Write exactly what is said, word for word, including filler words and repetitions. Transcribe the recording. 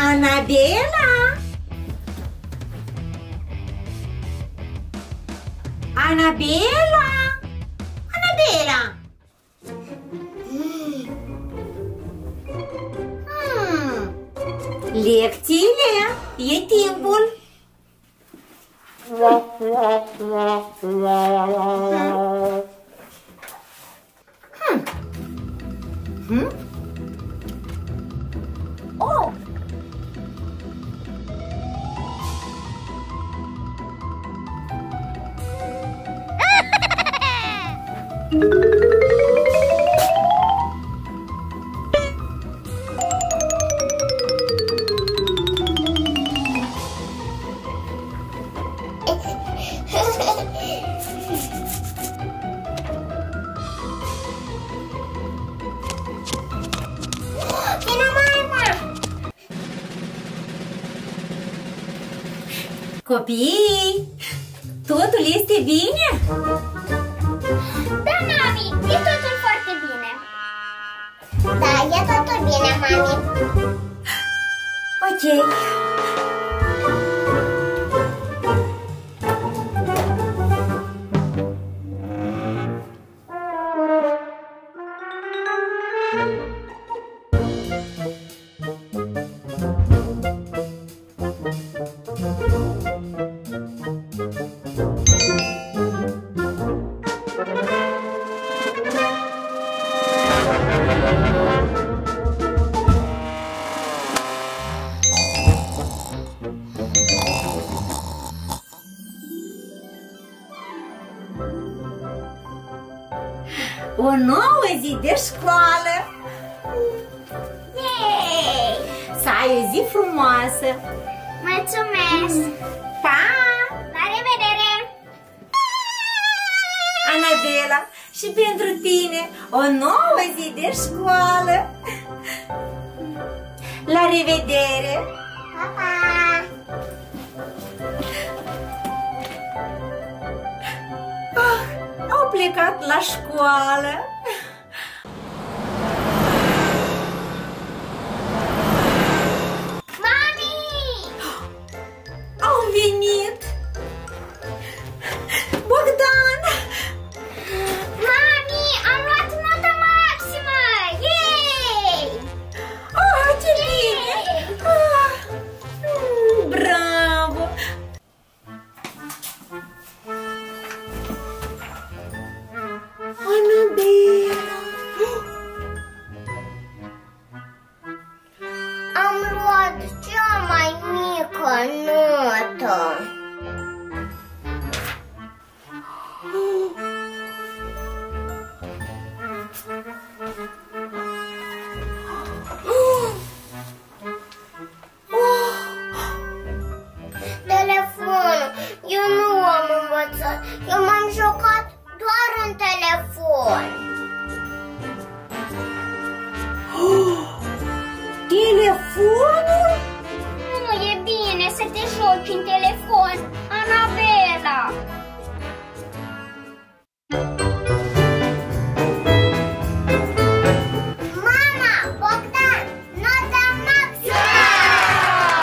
Anabella! Anabella! Anabella! Hmm. Lecțiile? E timpul. Hmm. Hmm? Oh! Copii, totul este bine? Da, mami, e totul foarte bine. Da, e totul bine, mami. Ok. O nouă zi de școală! Yay! Să ai o zi frumoasă! Mulțumesc! Pa! La revedere! Anabella, și pentru tine o nouă zi de școală! La revedere! Pa, pa! Ah, au plecat la școală! Au venit! Bogdan! Mami, am luat nota maximă! Yay! Ah, ce bine! Ah, mm, bravo! Anabella! Am luat cea mai mică notă. Telefonul, eu nu am învățat, eu m-am jucat doar în telefon. Telefonul? Nu e bine să te joci în telefon, Anabella.